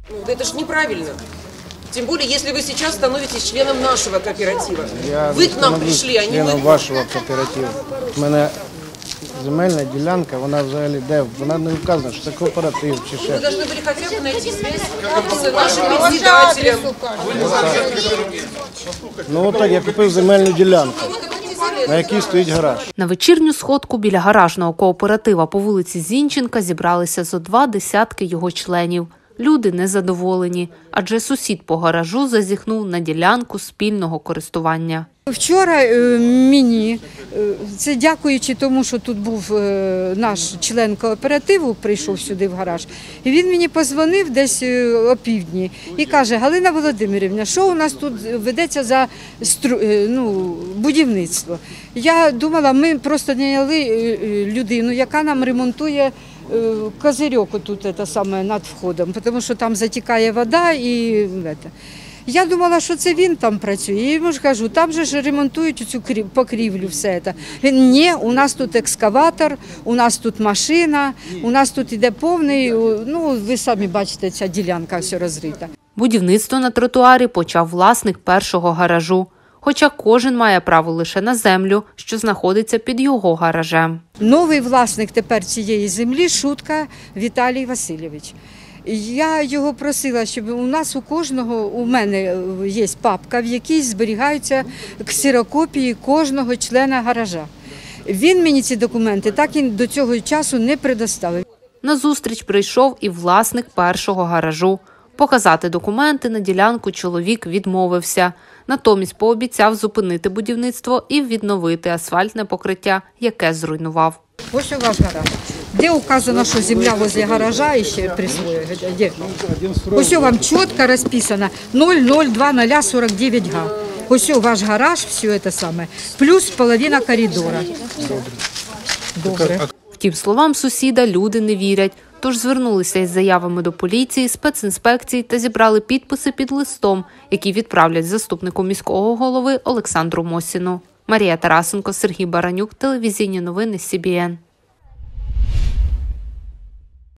Это же неправильно. Тем более, если вы сейчас становитесь членом нашего кооператива. Вы к нам пришли, а не членом вашого кооперативу. У мене земельна ділянка, вона взагалі де? Вона не вказана, що це кооператив чи ще. Вы должны были хотя бы найти связь с нашим председателем. Ну так, я купив земельну ділянку, на якій стоїть гараж. На вечірню сходку біля гаражного кооператива по вулиці Зінченка зібралися зо 20 його членів. Люди незадоволені, адже сусід по гаражу зазіхнув на ділянку спільного користування. Вчора мені, це дякуючи тому, що тут був наш член кооперативу, прийшов сюди в гараж, і він мені подзвонив десь опівдні і каже: Галина Володимирівна, що у нас тут ведеться за будівництво? Я думала, ми просто наняли людину, яка нам ремонтує козирьок отут, над входом, тому що там затікає вода і я думала, що це він там працює. Я йому ж кажу, там же ж ремонтують цю покрівлю, все це. Він: ні, у нас тут екскаватор, у нас тут машина, у нас тут іде повний, ви самі бачите, ця ділянка все розрита. Будівництво на тротуарі почав власник першого гаражу. Хоча кожен має право лише на землю, що знаходиться під його гаражем. Новий власник тепер цієї землі – Шутка Віталій Васильович. Я його просила, щоб у кожного, у мене є папка, в якій зберігаються ксерокопії кожного члена гаража. Він мені ці документи так і до цього часу не предоставив. На зустріч прийшов і власник першого гаражу. Показати документи на ділянку чоловік відмовився. Натомість пообіцяв зупинити будівництво і відновити асфальтне покриття, яке зруйнував. Ось у ваш гараж. Де указано, що земля возле гаража і ще присвоює? Ось вам чітко розписано 0020049 га. Ось ваш гараж, все це саме, плюс половина коридора. Добре. Втім, словам сусіда, люди не вірять. Тож звернулися із заявами до поліції, спецінспекцій та зібрали підписи під листом, який відправлять заступнику міського голови Олександру Мосіну. Марія Тарасенко, Сергій Баранюк, телевізійні новини СІБІН.